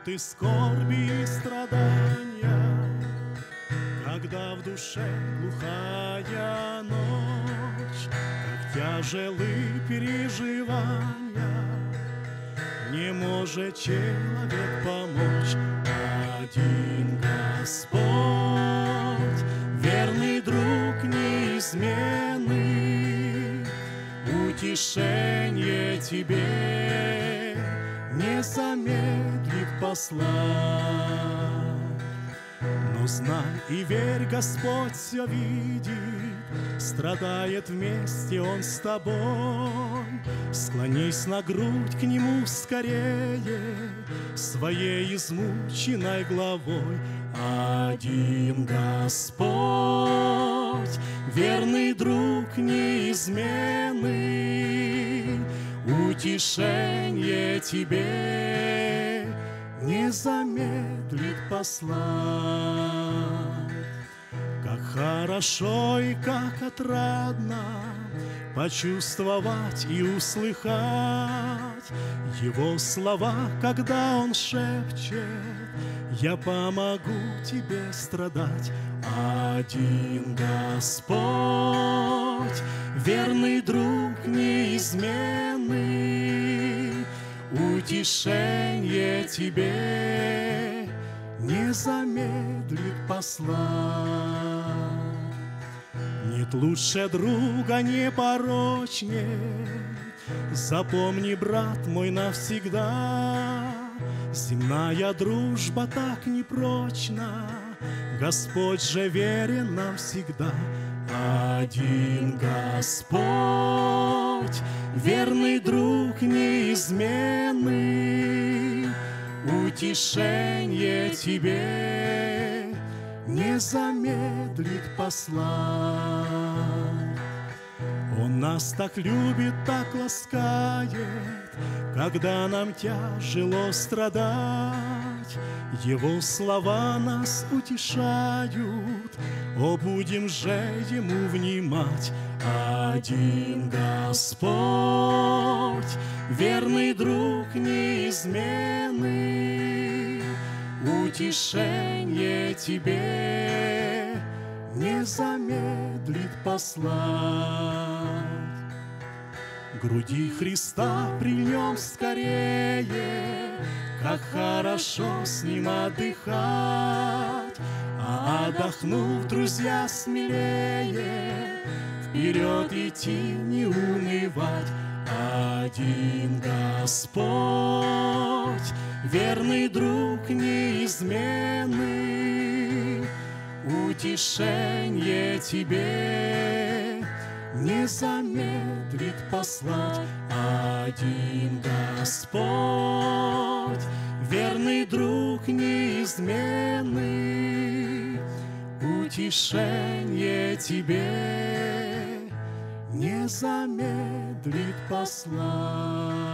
минуты скорби и страдания, когда в душе глухая ночь, как тяжелы переживания, не может человек помочь. Один Господь, верный друг неизменный, утешение тебе не замедлит послать. Но знай и верь, Господь все видит, страдает вместе Он с тобой. Склонись на грудь к Нему скорее, своей измученной главой. Один Господь, верный друг неизменный, утешение тебе не замедлит послать. Как хорошо и как отрадно почувствовать и услыхать Его слова, когда Он шепчет: я помогу тебе страдать. Один Господь, верный друг неизменный, утешение тебе не замедлит послать. Нет лучше друга, непорочнее, запомни, брат мой, навсегда. Земная дружба так непрочна, Господь же верен нам всегда. Один Господь, верный друг неизменный, утешение тебе не замедлит послать. Он нас так любит, так ласкает, когда нам тяжело страдать. Его слова нас утешают, о, будем же Ему внимать. Один Господь, верный друг неизменный, утешение тебе не замедлит послать. К груди Христа прильнем скорее, как хорошо с Ним отдыхать. А отдохнув, друзья, смелее вперед идти, не унывать. Один Господь, верный друг неизменный, утешение тебе не замедлит послать. Один Господь, верный друг неизменный, утешение тебе не замедлит послать.